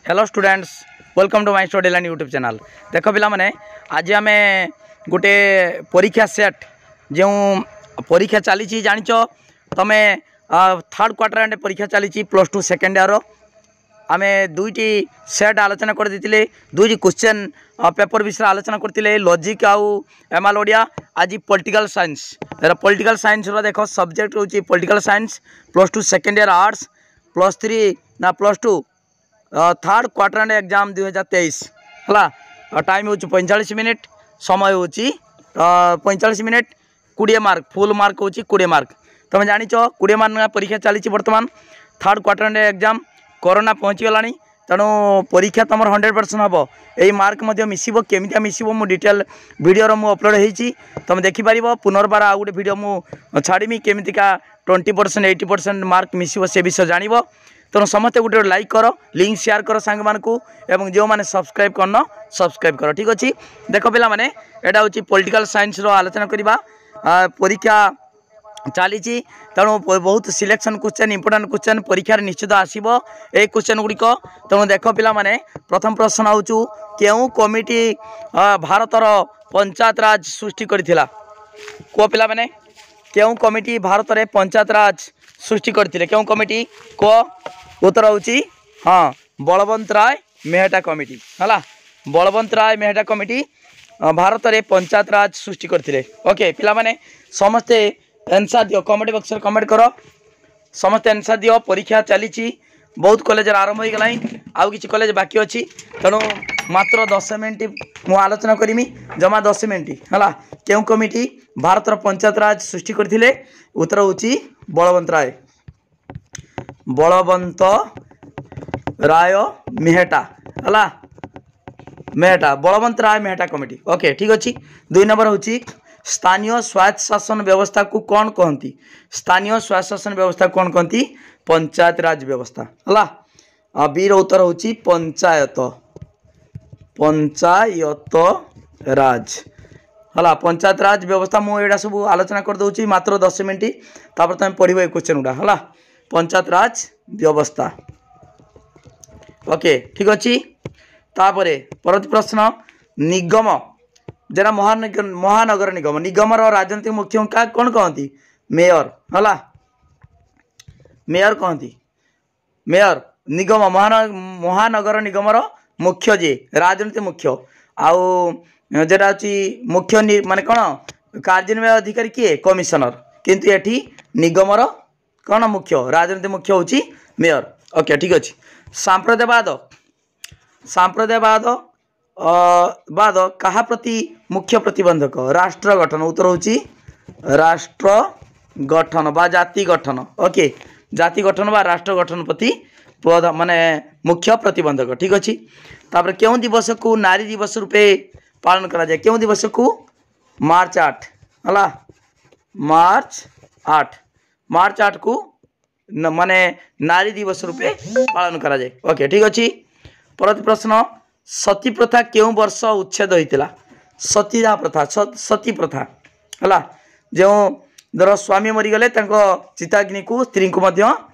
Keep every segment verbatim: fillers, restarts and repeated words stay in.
Hello students, welcome to my study line YouTube channel. देख पिला माने आज आम गोटे परीक्षा सेट जो परीक्षा चली जाच तमें थर्ड क्वार्टर परीक्षा चली प्लस टू सेकेंड इयर आम दुईटी सेट आलोचना कर देते दुईटी क्वेश्चन पेपर विषय आलोचना करते लॉजिक आउ एमआल ओडिया। आज पॉलिटिकल साइंस पॉलिटिकल साइंस देख सब्जेक्ट हूँ political science plus two second year arts plus three ना plus two third quarter exam दुई हजार तेईस है। टाइम हूँ पैंतालीस मिनिट समय हूँ पैंतालीस मिनिट कोड़े मार्क फुल मार्क हूँ कोड़े मार्क। तुम जाच कोड़े मार्क परीक्षा चली बर्तमान थर्ड क्वार्टर एग्जाम कोरोना पहुँची गला तेणु परीक्षा तुम हंड्रेड परसेंट हम यही मार्क मिसब केमिया मिसब मु डिटेल वीडियो मु अपलोड होती तुम देखिपर पुनर्बार आउ गोटे वीडियो मु छाड़मी केमिका twenty percent eighty percent mark मिसब से विषय जान तेणु समस्ते गोटे लाइक कर लिंक शेयर कर सांग मानकू एवं जो मैंने सब्सक्राइब करन सब्सक्राइब कर। ठीक अच्छे देख पिला माने एटा होची पॉलिटिकल साइंस रो आलोचना करिबा परीक्षा चली तेणु बहुत सिलेक्शन क्वेश्चन इंपोर्टेंट क्वेश्चन परीक्षा निश्चित आसो ए क्वेश्चन गुड़िक। तेणु देख पिला माने प्रथम प्रश्न आउचु केउ कमिटी भारतर पंचायत राज सृष्टि करथिला को पिला माने केउ कमिटी भारत रे पंचायत राज सृष्टि करथिले केउ कमिटी को उत्तर होची हाँ बलवंत राय मेहटा कमिटी है। बलवंत राय मेहटा कमिटी भारत रे पंचायत राज सृष्टि करथिले। ओके पिला माने समस्ते आंसर दियो कमेंट बॉक्स रे कमेंट करो समस्ते आंसर दियो। परीक्षा चली बहुत कॉलेज आरंभ हो गला आउ किसी कॉलेज बाकी अच्छी तेणु मात्र दस मिनिट मु आलोचना करमी जमा दस मिनिट है। केउ कमिटी भारत पंचायत राज सृष्टि करथिले उत्तर होची बलवंत राय बलवंत राय मेहटा है मेहटा बलवंत राय मेहटा कमिटी। ओके ठीक अच्छे दुई नंबर होची स्थानीय स्वायत्त शासन व्यवस्था को कौन कहती स्थानीय स्वायत्त शासन व्यवस्था कौन कहती पंचायत राज व्यवस्था है। बीर उत्तर होची पंचायत पंचायत राज है पंचायत राज व्यवस्था मुझे सब आलोचना कर दूसरी मात्र दस मिनिट तापर तुम पढ़ क्वेश्चन गुड़ा है पंचायत राज व्यवस्था। ओके ठीक अच्छे तापर परवर्ती प्रश्न निगम जरा महानगर महानगर निगम निगम राजनीतिक मुख्य क्या कौन कहती मेयर है मेयर कहती मेयर निगम महान महानगर निगम मुख्य जे राजनीतिक मुख्य आउ जेटा हूँ मुख्य माने कौन कार्यनिर्वाही अधिकारी किए कमिशनर किंतु एठी निगम कौन मुख्य राजनीतिक मुख्य होची मेयर। ओके ठीक अच्छे सांप्रदायवाद सांप्रदायवाद बाद कहा प्रति मुख्य प्रतिबंधक राष्ट्र गठन उत्तर होची राष्ट्र गठन बा जाति गठन। ओके जाति गठन बा राष्ट्र गठन प्रति माने मुख्य प्रतिबंधक। ठीक अच्छे तापर केउं दिवस को नारी दिवस रूपे पालन करा जाए केउं दिवस को मार्च आठ है मार्च आठ मार्च आठ को न, माने नारी दिवस रूपे पालन करा जाए। ओके ठीक अच्छे परवर्ती प्रश्न सती प्रथा केउ वर्ष उच्छेद होता सतीदाह प्रथा सती प्रथा है जो धर स्वामी मरीगले चिताग्नि को स्त्री को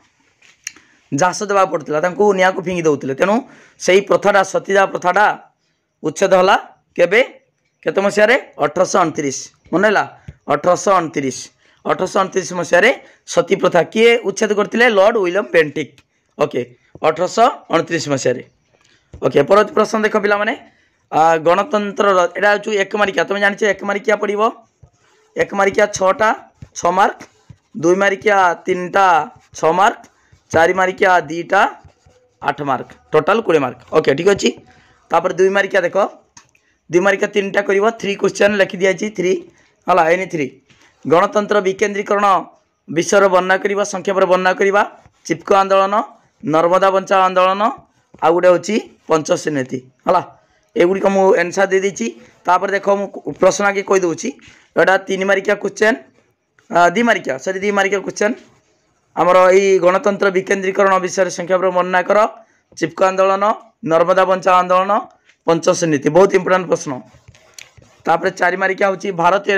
झास देवा पड़ता निआ को फिंगी दौले तेणु से ही प्रथाटा सतीदाह प्रथाटा उच्छेद होला केबे केते मसीह अठरश अणतीस मन है अठरश अणतीस अठरश अणतीस मसीह सती प्रथा किए उच्छेद करते लॉर्ड विलियम बेंटिक। ओके अठरश अणतीस मसीह। ओके परवर्ती प्रश्न देख पिला माने गणतंत्र एटा हूँ एक मारिका तुम जान एक मारिका पड़ो एक मारिका छटा छ मार्क दुई मारिका तीन टा छ मार्क चार मारिका दीटा आठ मार्क टोटाल कोड़े मार्क। ओके ठीक अच्छे तापर दुई मारिका देख दुई मारिका तीन टा कर थ्री क्वेश्चन लिखि दिखाई थ्री है एनी थ्री गणतंत्र विकेन्द्रीकरण विषय वर्णना करवा संक्षेप वर्णना करवा चिपको आंदोलन नर्मदा बंचाओ आंदोलन आ गोटे हूँ पंचशील नीति है एगुड़िक मुझे एनसर दे देती तापर देख मु प्रश्न आगे कहीदे एटा तीन मारिका क्वेश्चन दी मारिका सरी दी मारिका क्वेश्चन आमर यही गणतंत्र विकेन्द्रीकरण विषय संख्या वर्णना कर चिपको आंदोलन नर्मदा बंचाओ आंदोलन पंचशील नीति बहुत इंपोर्टेंट प्रश्न। तापर चार मारिका हूँ भारत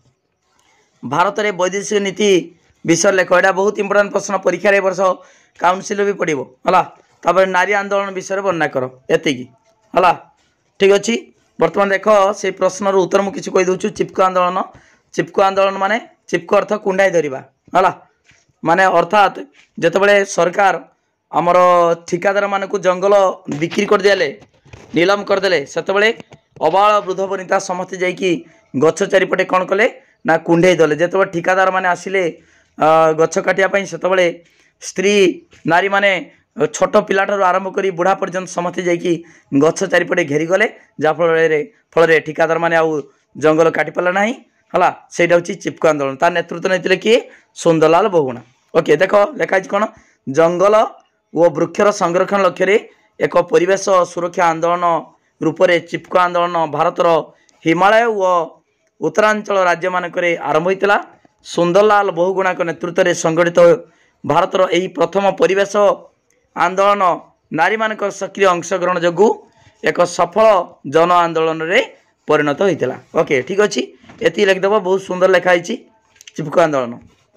भारत रे वैदेशिक नीति विषय लेख एटा बहुत इंपोर्टेंट प्रश्न परीक्षा वर्ष काउंसिल भी पड़ो है तापर नारी आंदोलन विषय वर्णना कर एतिकी हला ठीक अच्छी। बर्तमान देख से प्रश्नर उत्तर मुझे किसी कहीदे चिपको आंदोलन चिपको आंदोलन माने चिपको अर्थ कुंडाई धरिबा हला माने अर्थात जितेबाला सरकार आमर ठिकादार मान जंगल बिक्री कर दिले नीलम करदे से अबाल वृद्ध वनिता समस्ते जाकि गछ चारिपटे कौन कले ना कुंडे दले जिते ठिकादार माने आसिले गछ काटियापाई से स्त्री नारी माने छोट पिलाठार आरंभ कर बुढ़ा पर्यंत समस्ते जाकि गछ चारिपटे घेरी गले जहाँफल फल ठिकादार माने आउ जंगल काटी पारा ना है ସେଇଟା ହେଉଛି ଚିପको आंदोलन तार नेतृत्व नहीं किए सुंदरलाल बहुगुणा। ओके देख लिखाई कौन जंगल और वृक्षर संरक्षण लक्ष्य एक परिवेश सुरक्षा आंदोलन रूप से चिपको आंदोलन भारतर हिमालय और उत्तरांचल राज्य मानक आरंभ होता। सुंदरलाल बहुगुणा नेतृत्व में संगठित भारतर यही प्रथम परिवेश आंदोलन नारी मानक सक्रिय अंशग्रहण जो एक सफल जन आंदोलन रे परिणत होता। ओके ठीक अच्छे ये लिखिदेव बहुत सुंदर लिखाई चिपको आंदोलन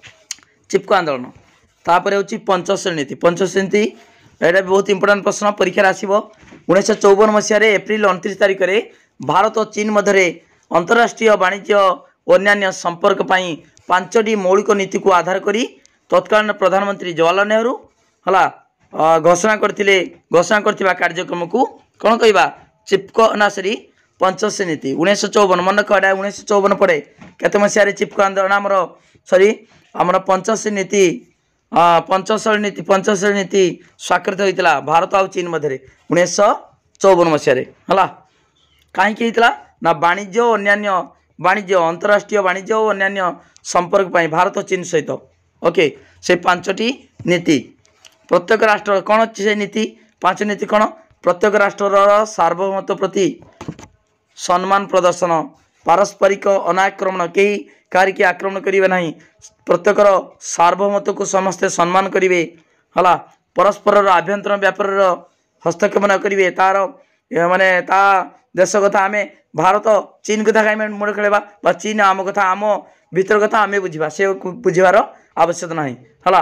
चिपको आंदोलन तापर हूँ पंचश्रेणी नीति पंचश्रेणी नीति यहाँ बहुत इंपोर्टाट प्रश्न परीक्षा आसो उन्नीस चौवन मसीह एप्रिल उनतीस तारिख में भारत और चीन मध्य अंतर्राष्ट्रीय वाणिज्य अन्यान्य संपर्क पाई पांचटी मौलिक नीति को आधार करी तत्कालीन प्रधानमंत्री जवाहरलाल नेहरू हला घोषणा करथिले घोषणा करथिबा कार्यक्रम को कौन कहवा चिपको ना सरी पंचश्रेणी नीति उन्नीस चौवन मन रख उन्नीस चौवन पड़े केते मसीह चिपको आंदोलन आमर सरी आमर पंचश्रेणी नीति पंचश्रेणी नीति पंचश्रेणी नीति स्वाक्षरित होता भारत और चीन मध्य उन्नीस चौवन मसीह है कहीं ना वाणिज्य अन्यान्य वाणिज्य अंतर्राष्ट्रीय वाणिज्य और अन्यान्य संपर्क पाई भारत और चीन सहित ओके से पांचटी नीति प्रत्येक राष्ट्र कौन अच्छी से नीति पांच नीति कौन प्रत्येक राष्ट्र सार्वभौमत्व प्रति सम्मान प्रदर्शन पारस्परिक अनाक्रमण कहीं कारिकी आक्रमण करेंगे ना प्रत्येकर सार्वभौमत्व को समस्ते सम्मान करेंगे है परस्पर आभ्यंतर व्यापार हस्तक्षेप न करेंगे तार माने ता देश कथा आम भारत चीन कथा कहीं मुड़ खेलवा चीन आम कथा आम भीतर कथा आम बुझा से बुझार आवश्यकता ना है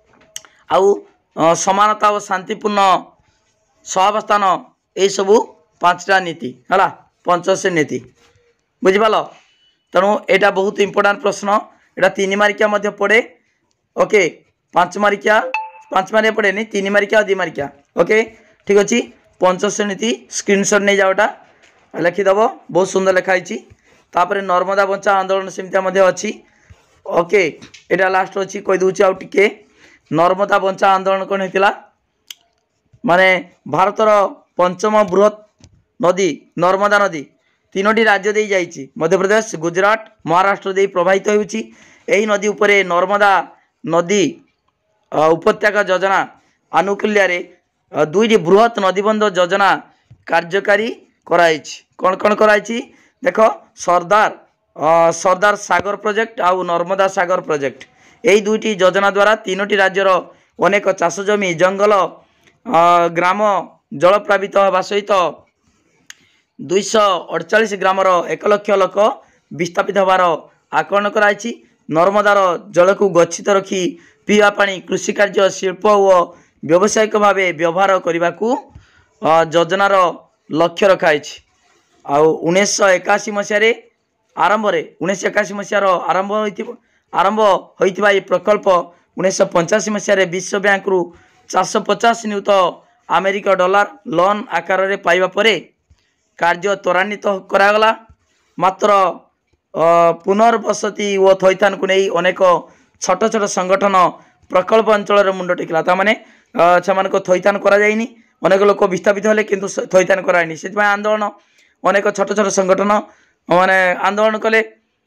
आउ समानता और शांतिपूर्ण सहावस्थान यही सबू पांचटा नीति है पंचश्रेणी नीति बुझिपाल तेणु यहाँ बहुत इंपोर्टाट प्रश्न यहाँ तीन मारिकिया मध्य पड़े ओके पांच मारिकिया पांच मारिया पड़े नहीं तीन मारिकिया और दी मारिकिया ओके ठीक अच्छे पंचश्रेणी नीति स्क्रीनशॉट नहीं जाओटा लिखिदेव बहुत सुंदर लिखाई तापर नर्मदा बंचा आंदोलन सेमती अच्छी ओके यहाँ लास्ट अच्छी कहीदे आउ टिके नर्मदा बंचा आंदोलन कौन होता माने भारतर पंचम बृहत नदी नर्मदा नदी तीनोटी राज्य दे जाइए मध्यप्रदेश गुजरात महाराष्ट्र दे प्रवाहित होउची एही नदी उपरे नर्मदा नदी उपत्यका योजना आनुकूल्य रे दुईटी बृहत नदीबंध योजना कार्यकारी कराई कौन कौन कराई देख सरदार सरदार सागर प्रोजेक्ट आउ नर्मदा सागर प्रोजेक्ट यही दुईटी योजना द्वारा तीनोटी राज्यर अनेक चाष जमी जंगल ग्राम जलप्लावित होगा सहित दुईश अड़चाश ग्रामर एक लक्ष लोक विस्थापित होवार आकलन कराई नर्मदार जल को गच्छित रखी पीवा पानी कृषि कार्य शिल्प और व्यावसायिक भाव व्यवहार करने को योजनार लक्ष्य रखाई उन्नीस एकाशी मसीह आरंभ उन्नीस एकाशी मसीहार आरंभ आरंभ होता यह प्रकल्प उन्नीस पंचाशी मसीह विश्व बैंक रु चार पचास नियुत अमेरिका डॉलर लोन आकार में पाइबा परे कार्य त्वरान्वित करागला मात्र पुनर्वसति व थैथान को नहीं अनेक छोट छोट संगठन प्रकल्प अंचल मुंड टेकिला ताने से थैथान कराइनी अनेक लोक विस्थापित हेले किंतु थैथान कराइनी से आंदोलन अनेक छोट छोट संगठन माने आंदोलन कले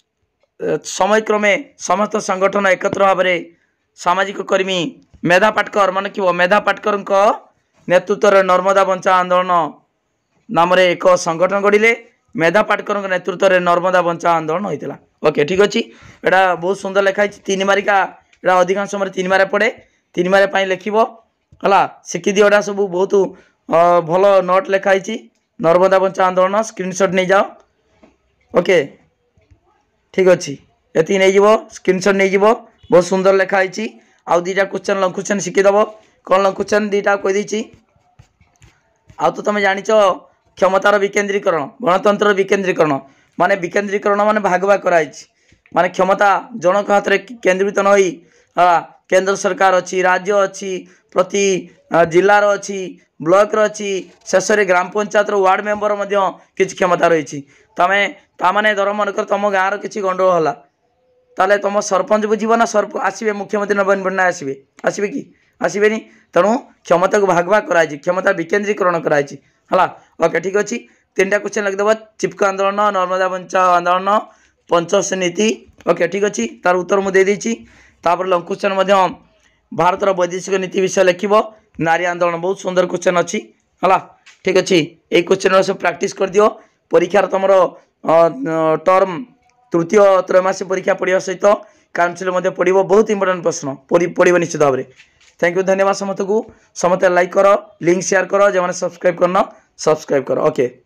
समय क्रमे समस्त संगठन एकत्र भाव में सामाजिक कर्मी मेधा पाटकर मन कि मेधा पाटकर नेतृत्व नर्मदा बंचा आंदोलन नाम एक संगठन गढ़िले मेधा पाटकर नेतृत्व में नर्मदा बंचा आंदोलन होता ओके ठीक अच्छे यहाँ बहुत सुंदर लिखाई तीन मारिका यहाँ अधिकांश समय तीन मारे पड़े तीन मारे लिखब है शिखी दिए सब बहुत भल नोट लिखाई नर्मदा बंचा आंदोलन स्क्रीनशॉट नहीं जाओ ओके ठीक अच्छे ये नहीं स्क्रीनशॉट नहीं बहुत सुंदर लिखाई आउ दीटा क्वेश्चन लंग क्वेश्चन शिखीदेव कौन लंग क्वेश्चन दीटा कहीदी आ तो तुम जान क्षमतार विकेन्द्रीकरण गणतंत्र विकेन्द्रीकरण माने विकेन्द्रीकरण माने भाग भाग कराई माने क्षमता जनक हाथ में केन्द्रित न होई केंद्र सरकार अच्छी राज्य अच्छी प्रति जिलार अच्छी ब्लॉक अच्छी शेष में ग्राम पंचायत वार्ड मेंबर किसी क्षमता रही तमें ताने धर मनकर तुम गाँव किसी गंडगोल है ताले तुम सरपंच बुझीब ना सरप आसवे मुख्यमंत्री नवीन पट्टनायक आसवे आसवे कि आसबे तेणु क्षमता को भाग भाग कराई क्षमता विकेन्द्रीकरण कराई है ओके ठीक अच्छे तीन टा क्वेश्चन लिखिदेव चिपको आंदोलन नर्मदा बचाओ आंदोलन पंचवर्ष नीति ओके ठीक अच्छे तार उत्तर मुझे देती लंग क्वेश्चन भारतर वैदेशिक नीति विषय लिखिब नारी आंदोलन बहुत सुंदर क्वेश्चन अच्छी है ठीक अच्छे ये क्वेश्चन सब प्रैक्टिस कर दियो परीक्षार तुम टर्म तृतीय त्रैमासिक परीक्षा पढ़ा सहित काउंसिल पढ़ो बहुत इंपोर्टेंट प्रश्न पढ़ो निश्चित भाव में थैंक यू धन्यवाद समस्त को समस्त लाइक कर लिंक शेयर कर जो सब्सक्राइब करना सब्सक्राइब कर ओके।